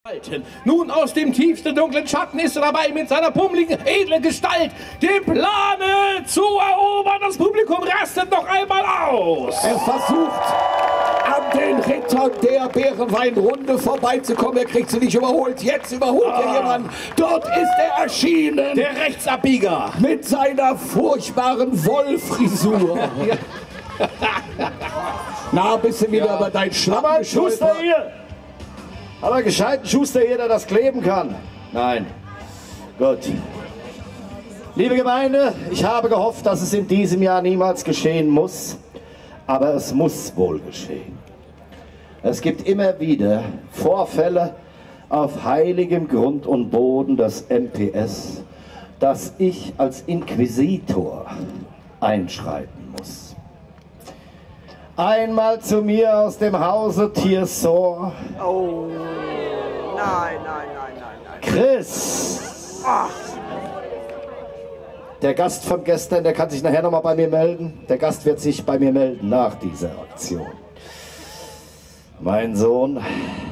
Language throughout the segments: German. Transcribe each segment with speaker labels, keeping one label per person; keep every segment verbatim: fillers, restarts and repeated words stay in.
Speaker 1: Nun aus dem tiefsten dunklen Schatten ist er dabei, mit seiner pummeligen, edlen Gestalt den Planet zu erobern. Das Publikum rastet noch einmal aus.
Speaker 2: Er versucht, an den Rittern der Bärenweinrunde vorbeizukommen. Er kriegt sie nicht überholt. Jetzt überholt ah. er jemanden. Dort ist er erschienen.
Speaker 1: Der Rechtsabbieger.
Speaker 2: Mit seiner furchtbaren Wollfrisur. Ja. Na, bist du wieder ja. über dein Schlamm
Speaker 3: Schuster hier! Aber gescheiten Schuster hier, der das kleben kann. Nein. Gut. Liebe Gemeinde, ich habe gehofft, dass es in diesem Jahr niemals geschehen muss. Aber es muss wohl geschehen. Es gibt immer wieder Vorfälle auf heiligem Grund und Boden des M P S, dass ich als Inquisitor einschreiten muss. Einmal zu mir aus dem Hause Tiersor.
Speaker 4: Oh, nein, nein, nein, nein, nein.
Speaker 3: Chris.
Speaker 4: Ach.
Speaker 3: Der Gast von gestern, der kann sich nachher nochmal bei mir melden. Der Gast wird sich bei mir melden nach dieser Aktion. Mein Sohn.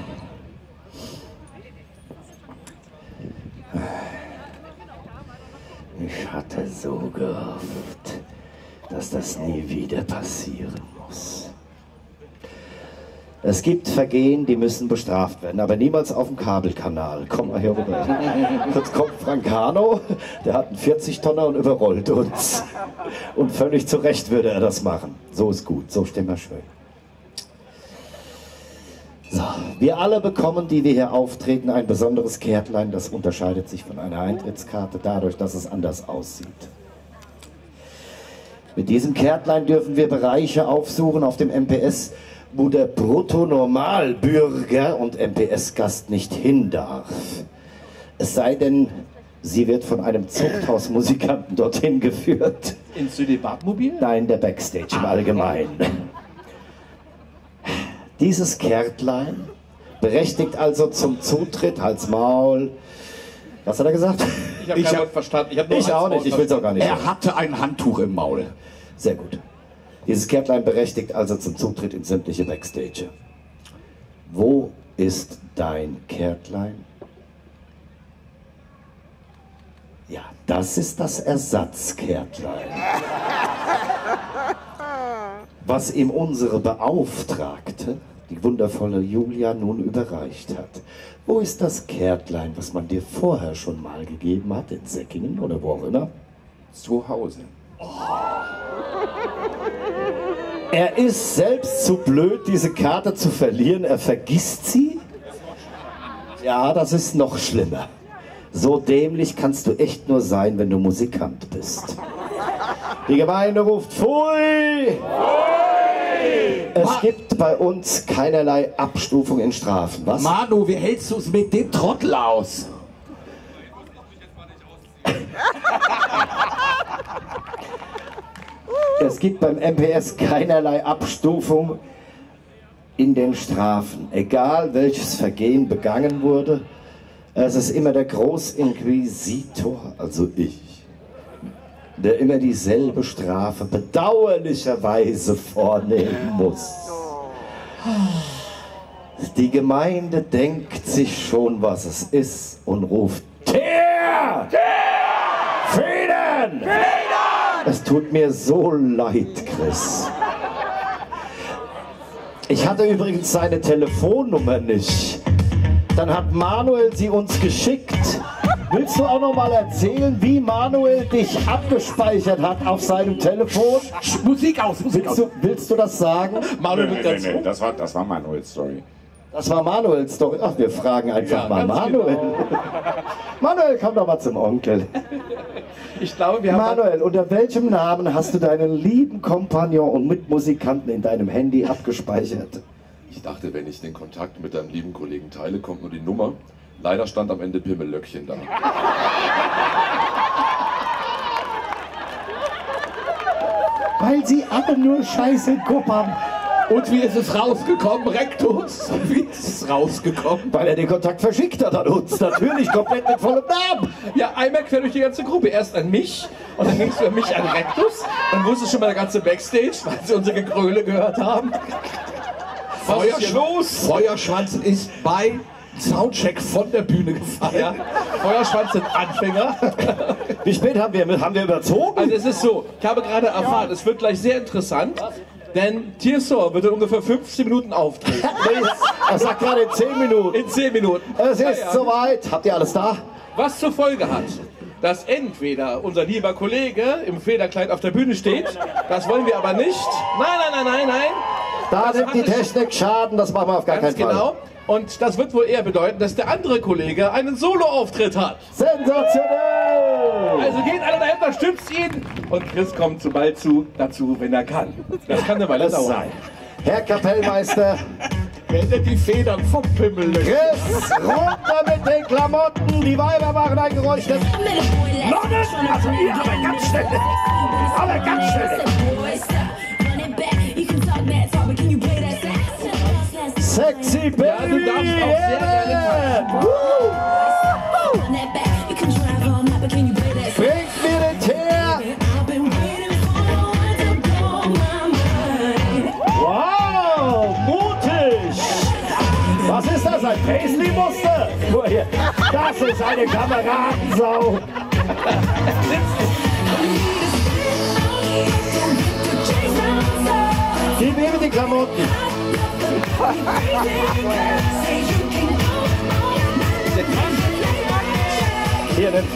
Speaker 3: Ich hatte so gehofft, dass das nie wieder passieren muss. Es gibt Vergehen, die müssen bestraft werden, aber niemals auf dem Kabelkanal. Komm mal hier rüber. Jetzt kommt Francano, der hat einen vierzig Tonner und überrollt uns. Und völlig zu Recht würde er das machen. So ist gut, so stehen wir schön. So, wir alle bekommen, die wir hier auftreten, ein besonderes Kärtlein. Das unterscheidet sich von einer Eintrittskarte dadurch, dass es anders aussieht. Mit diesem Kärtlein dürfen wir Bereiche aufsuchen auf dem M P S, wo der Brutto-Normalbürger und M P S-Gast nicht hin darf. Es sei denn, sie wird von einem Zuchthausmusikanten dorthin geführt.
Speaker 1: Ins Südebatmobil?
Speaker 3: Nein, der Backstage im Allgemeinen. Dieses Kärtlein berechtigt also zum Zutritt als Maul. Was hat er gesagt?
Speaker 1: Ich habe kein Wort verstanden. Ich, hab nur
Speaker 3: ich auch nicht, ich will es auch gar nicht.
Speaker 2: Er hatte ein Handtuch im Maul.
Speaker 3: Sehr gut. Dieses Kärtlein berechtigt also zum Zutritt in sämtliche Backstage. Wo ist dein Kärtlein? Ja, das ist das Ersatzkärtlein, was ihm unsere Beauftragte, die wundervolle Julia, nun überreicht hat. Wo ist das Kärtlein, was man dir vorher schon mal gegeben hat, in Säckingen oder wo auch immer?
Speaker 2: Zu Hause.
Speaker 3: Oh. Er ist selbst zu blöd, diese Karte zu verlieren. Er vergisst sie? Ja, das ist noch schlimmer. So dämlich kannst du echt nur sein, wenn du Musikant bist. Die Gemeinde ruft Pfui! Es gibt bei uns keinerlei Abstufung in Strafen. Was?
Speaker 2: Manu, wie hältst du es mit dem Trottel aus?
Speaker 3: Es gibt beim M P S keinerlei Abstufung in den Strafen. Egal welches Vergehen begangen wurde, es ist immer der Großinquisitor, also ich, der immer dieselbe Strafe bedauerlicherweise vornehmen muss. Die Gemeinde denkt sich schon, was es ist und ruft: Tier! Tier! Federn! Federn! Es tut mir so leid, Chris. Ich hatte übrigens seine Telefonnummer nicht. Dann hat Manuel sie uns geschickt. Willst du auch noch mal erzählen, wie Manuel dich abgespeichert hat auf seinem Telefon?
Speaker 2: Musik aus, Musik
Speaker 3: willst
Speaker 2: aus.
Speaker 3: Du, willst du das sagen?
Speaker 2: Manuel, nee, nee, nee, nee. Das war, das war Manuels Story.
Speaker 3: Das war Manuels Story. Ach, wir fragen einfach ja, mal Manuel. Genau. Manuel, komm doch mal zum Onkel.
Speaker 1: Ich glaube, wir haben
Speaker 3: Manuel, unter welchem Namen hast du deinen lieben Kompagnon und Mitmusikanten in deinem Handy abgespeichert?
Speaker 5: Ich dachte, wenn ich den Kontakt mit deinem lieben Kollegen teile, kommt nur die Nummer. Leider stand am Ende Pimmellöckchen da.
Speaker 3: Weil sie alle nur Scheiße guppern.
Speaker 2: Und wie ist es rausgekommen, Rektus? Wie ist es rausgekommen?
Speaker 3: Weil er den Kontakt verschickt hat an uns. Natürlich komplett mit vollem Namen.
Speaker 1: Ja, einmal quer durch die ganze Gruppe. Erst an mich und dann ging es für mich an Rektus. Dann wusste schon mal der ganze Backstage, weil sie unsere Gegröle gehört haben.
Speaker 2: Feuerschwanz, Feuerschwanz ist bei Soundcheck von der Bühne gefahren.
Speaker 1: Ja, Feuerschwanz sind Anfänger.
Speaker 3: Wie spät haben wir? Haben wir überzogen?
Speaker 1: Also es ist so, ich habe gerade erfahren, es wird gleich sehr interessant, denn Tirso wird in ungefähr fünfzehn Minuten auftreten.
Speaker 3: Er sagt gerade in zehn Minuten.
Speaker 1: In zehn Minuten.
Speaker 3: Es ist
Speaker 1: Ja, ja.
Speaker 3: soweit. Habt ihr alles da?
Speaker 1: Was zur Folge hat, dass entweder unser lieber Kollege im Federkleid auf der Bühne steht, das wollen wir aber nicht. Nein, nein, nein, nein, nein.
Speaker 3: Da
Speaker 1: Das
Speaker 3: nimmt
Speaker 1: hat
Speaker 3: die
Speaker 1: es-
Speaker 3: Technik Schaden, das machen wir auf gar
Speaker 1: Ganz
Speaker 3: keinen Fall.
Speaker 1: genau. Und das wird wohl eher bedeuten, dass der andere Kollege einen Solo-Auftritt hat.
Speaker 3: Sensationell!
Speaker 1: Also geht alle dahin, unterstützt ihn. Und Chris kommt so bald zu, dazu, wenn er kann. Das kann eine Weile
Speaker 3: Das
Speaker 1: dauern.
Speaker 3: sei. Herr Kapellmeister,
Speaker 2: Wende die Federn vom Pimmel.
Speaker 3: Chris, runter mit den Klamotten. Die Weiber machen ein Geräusch. Das
Speaker 2: Nonnen! Also ihr, aber ganz schnell. Aber ganz schnell.
Speaker 3: Sexy Baby!
Speaker 1: Ja, du darfst auch sehr gerne
Speaker 3: Woo! Bringt mir den Teer! Wow, mutig! Was ist das, ein Paisley-Muster? Guck hier, das ist eine Kameradensau! Gib mir die Klamotten! Hier, nimm.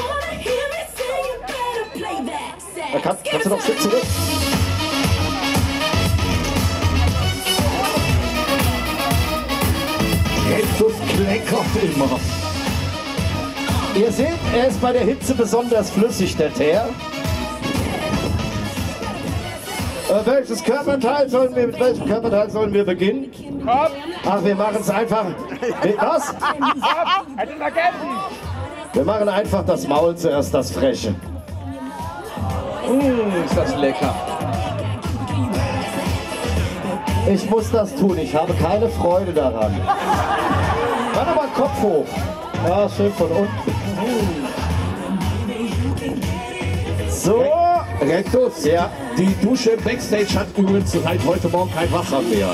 Speaker 3: Da kann, kannst du noch sitzen? Zurück?
Speaker 2: Rectus kleckert immer.
Speaker 3: Ihr seht, er ist bei der Hitze besonders flüssig, der Teer. Äh, welches Körperteil sollen wir, mit welchem Körperteil sollen wir beginnen? Ach, wir machen es einfach. Was? Wir machen einfach das Maul zuerst, das Freche.
Speaker 1: Mmh, ist das lecker.
Speaker 3: Ich muss das tun, ich habe keine Freude daran. Warte mal, Kopf hoch. Ja, schön von unten. So.
Speaker 2: Rectus,
Speaker 3: Ja.
Speaker 2: die Dusche im Backstage hat übrigens seit heute Morgen kein Wasser mehr.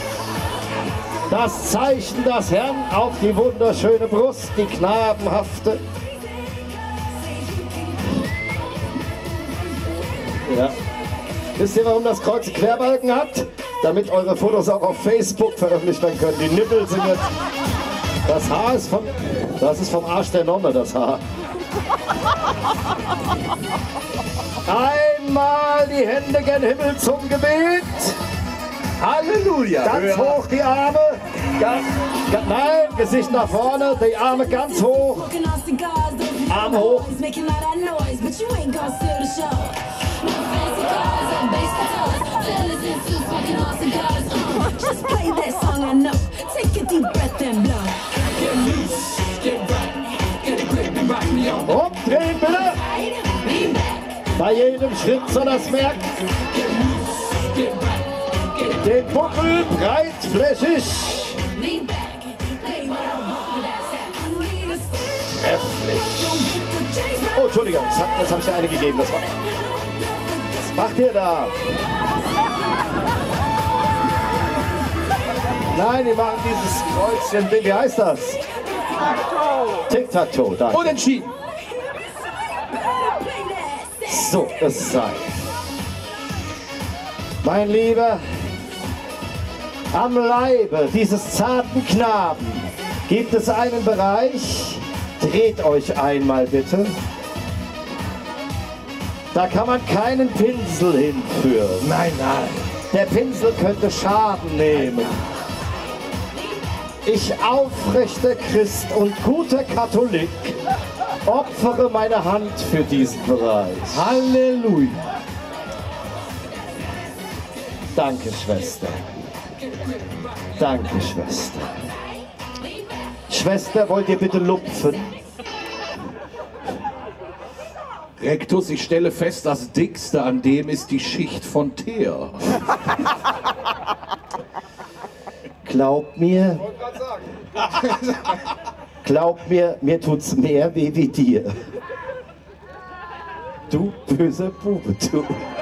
Speaker 3: Das Zeichen des Herrn auf die wunderschöne Brust, die knabenhafte. Ja. Wisst ihr, warum das Kreuz Querbalken hat? Damit eure Fotos auch auf Facebook veröffentlicht werden können. Die Nippel sind jetzt... Das Haar ist vom... Das ist vom Arsch der Nonne, das Haar. Einmal die Hände gen Himmel zum Gebet.
Speaker 1: Halleluja.
Speaker 3: Ganz hoch die Arme. Ganz, ga, nein, Gesicht nach vorne. Die Arme ganz hoch. Arm hoch. Umdrehen bitte. Bei jedem Schritt soll das merken. Den Buckel breitflächig. Trefflich. Oh, Entschuldigung, das habe hab ich dir eine gegeben. Das war. Was macht ihr da? Nein, die machen dieses Kreuzchen. Wie heißt das? Tic-Tac-Toe. Danke.
Speaker 1: Unentschieden.
Speaker 3: So, es sei. Mein Lieber, am Leibe dieses zarten Knaben gibt es einen Bereich. Dreht euch einmal bitte. Da kann man keinen Pinsel hinführen.
Speaker 2: Nein, nein.
Speaker 3: Der Pinsel könnte Schaden nehmen. Ich, aufrechter Christ und guter Katholik, opfere meine Hand für diesen Bereich.
Speaker 2: Halleluja.
Speaker 3: Danke, Schwester. Danke, Schwester. Schwester, wollt ihr bitte lupfen?
Speaker 2: Rectus, ich stelle fest, das Dickste an dem ist die Schicht von Teer.
Speaker 3: Glaub mir, glaub mir, mir tut's mehr weh wie dir. Du böser Bube, du.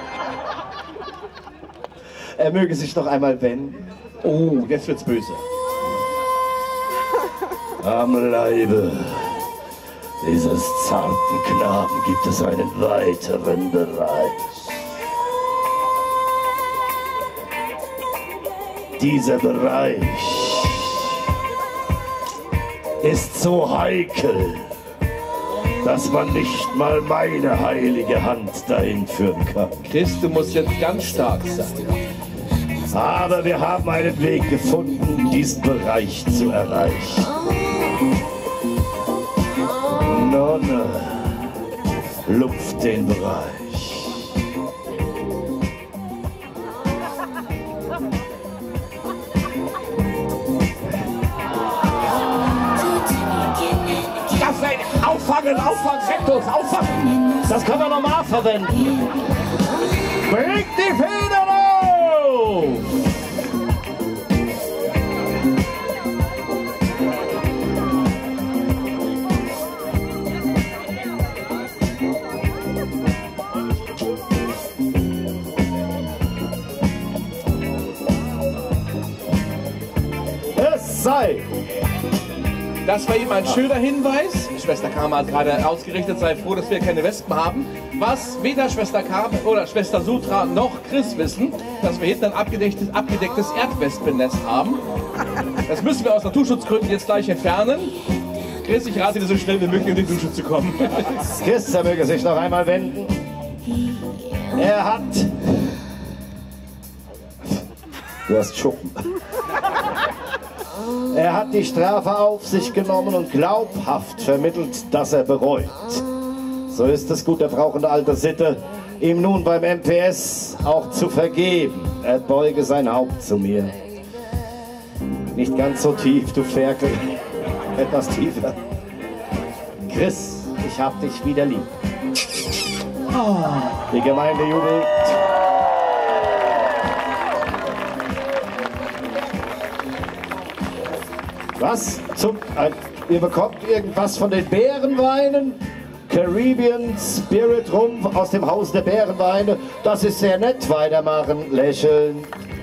Speaker 3: Er möge sich noch einmal wenden.
Speaker 1: Oh, jetzt wird's böse.
Speaker 3: Am Leibe dieses zarten Knaben gibt es einen weiteren Bereich. Dieser Bereich ist so heikel, dass man nicht mal meine heilige Hand dahin führen kann.
Speaker 1: Chris, du musst jetzt ganz stark sein.
Speaker 3: Aber wir haben einen Weg gefunden, diesen Bereich zu erreichen. Nonne, lupft den Bereich.
Speaker 2: Das ist ein Auffangen, Auffangen, Rektus, Auffangen.
Speaker 3: Das können wir normal verwenden. Bringt die Federn auf! Es sei.
Speaker 1: Das war eben ein schöner Hinweis. Schwester Karma hat gerade ausgerichtet, sei froh, dass wir keine Wespen haben. Was weder Schwester Karma oder Schwester Sutra noch Chris wissen, dass wir hinten ein abgedecktes, abgedecktes Erdwespennest haben. Das müssen wir aus Naturschutzgründen jetzt gleich entfernen. Chris, ich rate dir so schnell wie möglich in die Dusche zu kommen.
Speaker 3: Chris, er möge sich noch einmal wenden. Er hat... Du hast Schuppen. Er hat die Strafe auf sich genommen und glaubhaft vermittelt, dass er bereut. So ist es gut, der brauchende alte Sitte, ihm nun beim M P S auch zu vergeben. Er beuge sein Haupt zu mir. Nicht ganz so tief, du Ferkel. Etwas tiefer. Chris, ich hab dich wieder lieb. Die Gemeinde jubelt. Was? Zum, äh, ihr bekommt irgendwas von den Bärenweinen? Caribbean Spirit Rum aus dem Haus der Bärenweine. Das ist sehr nett. Weitermachen, lächeln.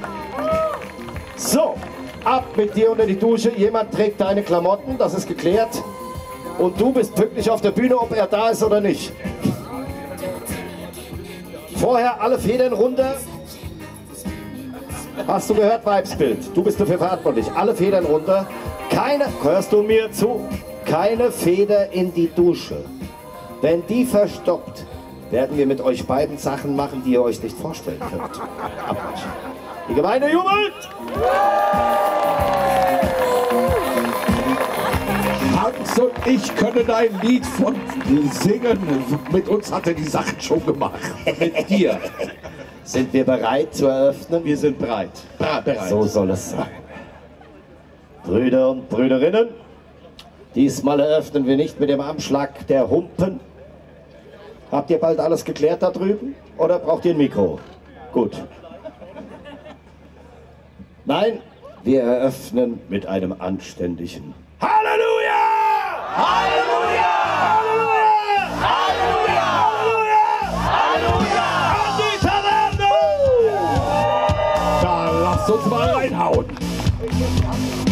Speaker 3: So, ab mit dir unter die Dusche. Jemand trägt deine Klamotten, das ist geklärt. Und du bist pünktlich auf der Bühne, ob er da ist oder nicht. Vorher alle Federn runter. Hast du gehört, Weibsbild? Du bist dafür verantwortlich. Alle Federn runter. Keine, hörst du mir zu? Keine Feder in die Dusche. Wenn die verstoppt, werden wir mit euch beiden Sachen machen, die ihr euch nicht vorstellen könnt. Abwaschen. Die Gemeinde jubelt!
Speaker 2: Hans und ich können ein Lied von singen. Mit uns hat er die Sachen schon gemacht.
Speaker 1: Mit dir.
Speaker 3: Sind wir bereit zu eröffnen?
Speaker 1: Wir sind bereit. Bra bereit.
Speaker 3: So soll es sein. Brüder und Brüderinnen, diesmal eröffnen wir nicht mit dem Anschlag der Humpen. Habt ihr bald alles geklärt da drüben? Oder braucht ihr ein Mikro? Gut. Nein, wir eröffnen mit einem anständigen Halleluja! Halleluja! Halleluja! Halleluja! Halleluja! An die Taverne!
Speaker 2: Da lasst uns mal reinhauen.